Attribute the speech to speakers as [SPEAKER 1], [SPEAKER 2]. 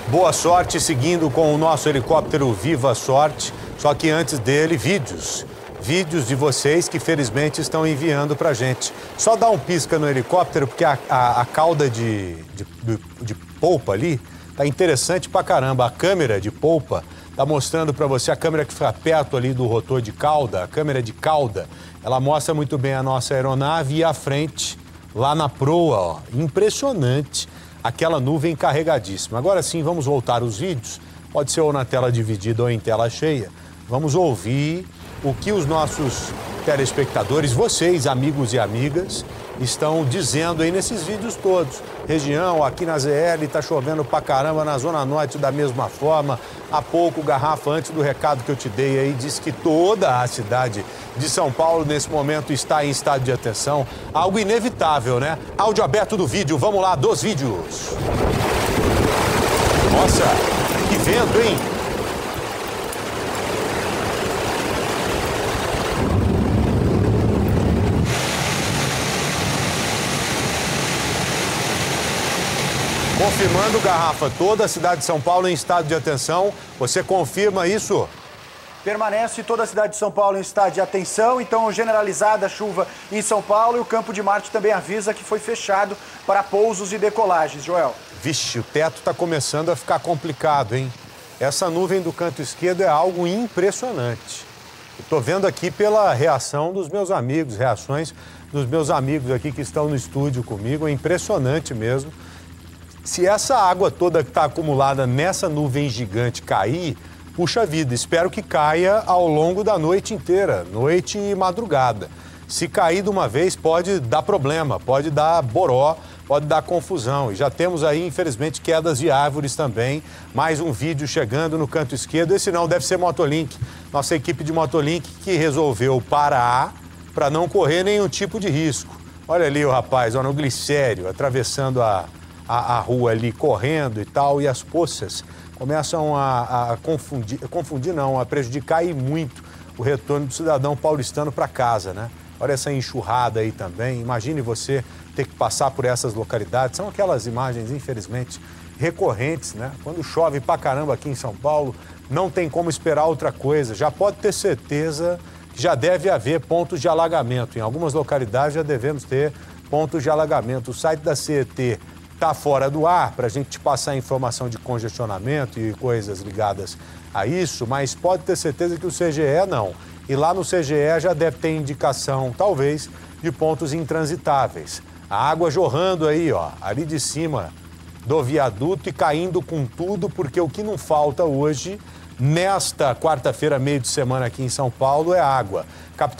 [SPEAKER 1] Boa sorte seguindo com o nosso helicóptero Viva Sorte. Só que antes dele, vídeos de vocês que felizmente estão enviando pra gente. Só dá um pisca no helicóptero porque a cauda de polpa ali tá interessante pra caramba. A câmera de polpa tá mostrando pra você, a câmera que fica perto ali do rotor de cauda, a câmera de cauda, ela mostra muito bem a nossa aeronave e à frente, lá na proa, ó, impressionante, aquela nuvem carregadíssima. Agora sim, vamos voltar os vídeos, pode ser ou na tela dividida ou em tela cheia. Vamos ouvir o que os nossos telespectadores, vocês, amigos e amigas, estão dizendo aí nesses vídeos todos. Região, aqui na ZL, tá chovendo pra caramba, na Zona Norte da mesma forma. Há pouco, Garrafa, antes do recado que eu te dei aí, disse que toda a cidade de São Paulo, nesse momento, está em estado de atenção. Algo inevitável, né? Áudio aberto do vídeo, vamos lá, dos vídeos. Nossa, que vento, hein? Confirmando, Garrafa, toda a cidade de São Paulo em estado de atenção. Você confirma isso?
[SPEAKER 2] Permanece toda a cidade de São Paulo em estado de atenção, então generalizada a chuva em São Paulo, e o Campo de Marte também avisa que foi fechado para pousos e decolagens. Joel.
[SPEAKER 1] Vixe, o teto está começando a ficar complicado, hein? Essa nuvem do canto esquerdo é algo impressionante. Estou vendo aqui pela reação dos meus amigos, reações dos meus amigos aqui que estão no estúdio comigo, é impressionante mesmo. Se essa água toda que está acumulada nessa nuvem gigante cair, puxa vida, espero que caia ao longo da noite inteira, noite e madrugada. Se cair de uma vez pode dar problema, pode dar boró, pode dar confusão. E já temos aí, infelizmente, quedas de árvores também. Mais um vídeo chegando no canto esquerdo. Esse não deve ser Motolink. Nossa equipe de Motolink que resolveu parar para não correr nenhum tipo de risco. Olha ali o rapaz, ó, no glicério, atravessando a rua ali, correndo e tal, e as poças começam a prejudicar e muito o retorno do cidadão paulistano para casa, né? Olha essa enxurrada aí também, imagine você ter que passar por essas localidades, são aquelas imagens, infelizmente, recorrentes, né? Quando chove pra caramba aqui em São Paulo, não tem como esperar outra coisa, já pode ter certeza que já deve haver pontos de alagamento, em algumas localidades já devemos ter pontos de alagamento. O site da CET está fora do ar para a gente te passar informação de congestionamento e coisas ligadas a isso, mas pode ter certeza que o CGE não. E lá no CGE já deve ter indicação, talvez, de pontos intransitáveis. A água jorrando aí, ó, ali de cima do viaduto e caindo com tudo, porque o que não falta hoje, nesta quarta-feira, meio de semana aqui em São Paulo, é água.